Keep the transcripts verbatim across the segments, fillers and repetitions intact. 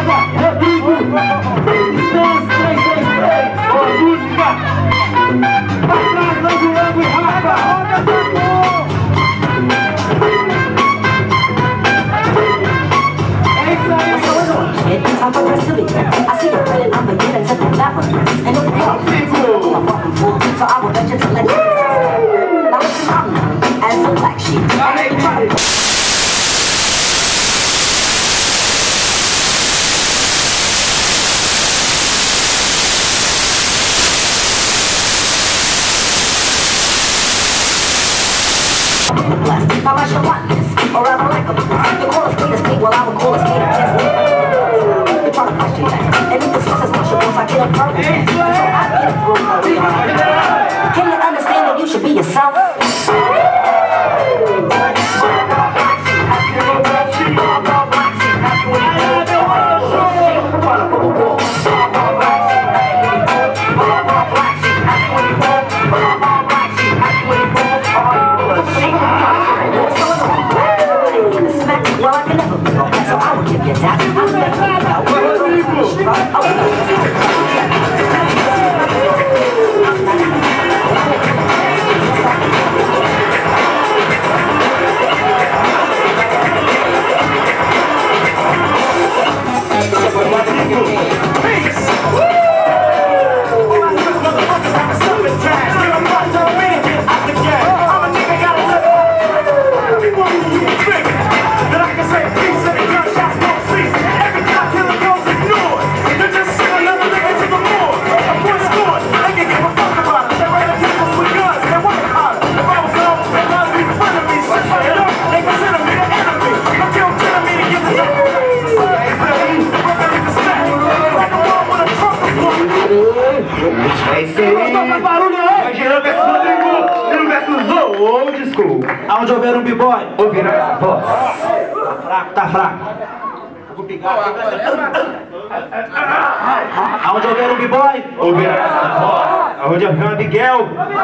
Rapaziada, Rodrigo, Distância três três três, boa música. Pra trás, Lango, Lango e Rafa. É isso aí. I'm progressively. I see you running, I'm beginning to think that one. And if you are I'm far from full, so I will venture to let you now listen, I'm known as a black sheep. And if you try to now I shall want this, or rather like a you call a spade a spade, well I will call a spade a chest. You try to question that, and if this was as much as I get up further, so I get through my reality. Can you understand that you should be yourself? Well, I can never be so I will give you that. I'll never é isso aí. Faz barulho aí. Imaginando versus Rodrigo. Estilo versus old school. Aonde houver um b-boy, ouvirá essa voz. Tá fraco, tá fraco. Vou pegar. Aonde houver um b-boy, ouvirá essa voz. Aonde houver um Miguel,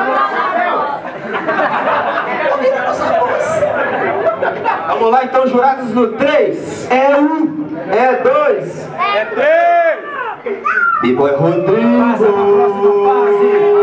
ouvirá essa voz. Vamos lá então, jurados no três. É um, é dois, é três. B-boy Rodrigo. Passa pra próxima fase.